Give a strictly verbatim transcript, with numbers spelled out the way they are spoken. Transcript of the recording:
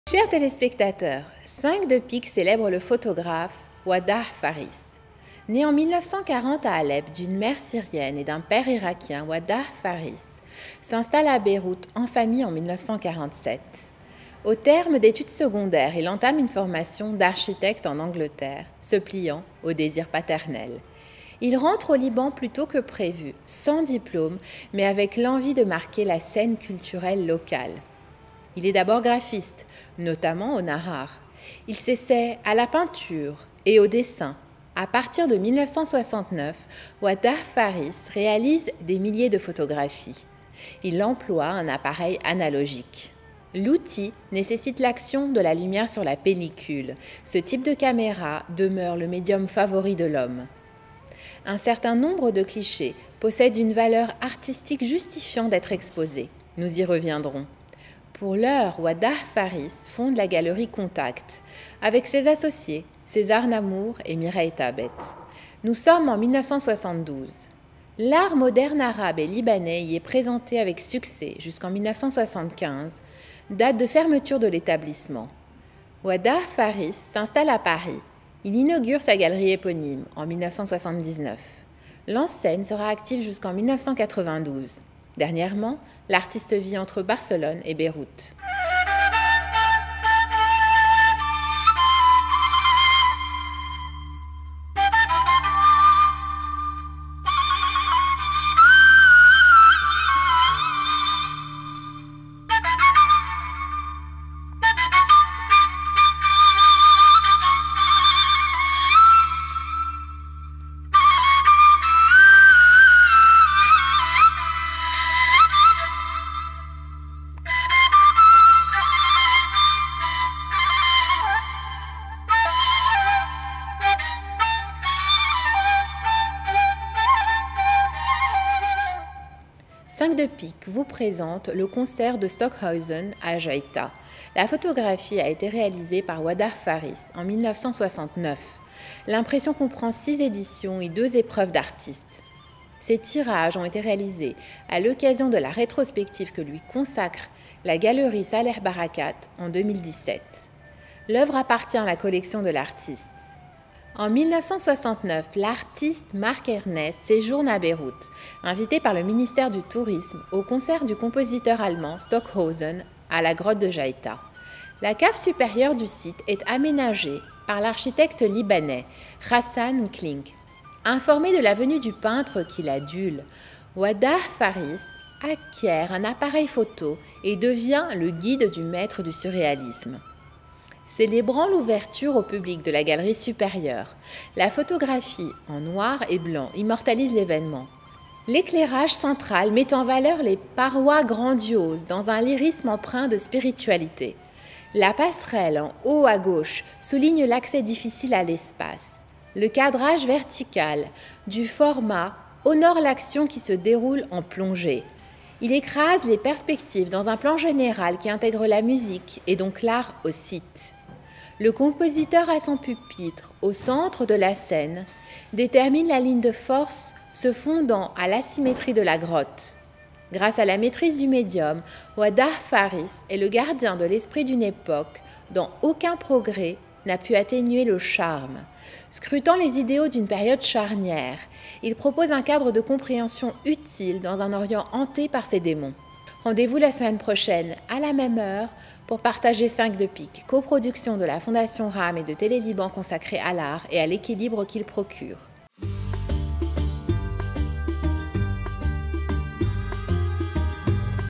Chers téléspectateurs, cinq de pique célèbre le photographe Waddah Faris. Né en mille neuf cent quarante à Alep d'une mère syrienne et d'un père irakien, Waddah Faris s'installe à Beyrouth en famille en mille neuf cent quarante-sept. Au terme d'études secondaires, il entame une formation d'architecte en Angleterre, se pliant au désir paternel. Il rentre au Liban plus tôt que prévu, sans diplôme, mais avec l'envie de marquer la scène culturelle locale. Il est d'abord graphiste, notamment au Nahar. Il s'essaie à la peinture et au dessin. À partir de mille neuf cent soixante-neuf, Waddah Faris réalise des milliers de photographies. Il emploie un appareil analogique. L'outil nécessite l'action de la lumière sur la pellicule. Ce type de caméra demeure le médium favori de l'homme. Un certain nombre de clichés possèdent une valeur artistique justifiant d'être exposés. Nous y reviendrons. Pour l'heure, Waddah Faris fonde la galerie Contact avec ses associés César Namour et Mireille Tabet. Nous sommes en mille neuf cent soixante-douze. L'art moderne arabe et libanais y est présenté avec succès jusqu'en mille neuf cent soixante-quinze, date de fermeture de l'établissement. Waddah Faris s'installe à Paris. Il inaugure sa galerie éponyme en mille neuf cent soixante-dix-neuf. L'enseigne sera active jusqu'en mille neuf cent quatre-vingt-douze. Dernièrement, l'artiste vit entre Barcelone et Beyrouth. cinq de pique vous présente le concert de Stockhausen à Jaïta. La photographie a été réalisée par Waddah Faris en mille neuf cent soixante-neuf. L'impression comprend six éditions et deux épreuves d'artistes. Ces tirages ont été réalisés à l'occasion de la rétrospective que lui consacre la galerie Saleh Barakat en deux mille dix-sept. L'œuvre appartient à la collection de l'artiste. En mille neuf cent soixante-neuf, l'artiste Marc Ernest séjourne à Beyrouth, invité par le ministère du Tourisme au concert du compositeur allemand Stockhausen à la grotte de Jaïta. La cave supérieure du site est aménagée par l'architecte libanais Hassan Klink. Informé de la venue du peintre qui l'adule, Waddah Faris acquiert un appareil photo et devient le guide du maître du surréalisme. Célébrant l'ouverture au public de la galerie supérieure, la photographie en noir et blanc immortalise l'événement. L'éclairage central met en valeur les parois grandioses dans un lyrisme empreint de spiritualité. La passerelle en haut à gauche souligne l'accès difficile à l'espace. Le cadrage vertical du format honore l'action qui se déroule en plongée. Il écrase les perspectives dans un plan général qui intègre la musique et donc l'art au site. Le compositeur à son pupitre, au centre de la scène, détermine la ligne de force se fondant à l'asymétrie de la grotte. Grâce à la maîtrise du médium, Waddah Faris est le gardien de l'esprit d'une époque dont aucun progrès n'a pu atténuer le charme. Scrutant les idéaux d'une période charnière, il propose un cadre de compréhension utile dans un Orient hanté par ses démons. Rendez-vous la semaine prochaine, à la même heure, pour partager cinq de pique, coproduction de la Fondation RAM et de Télé Liban consacrée à l'art et à l'équilibre qu'il procure.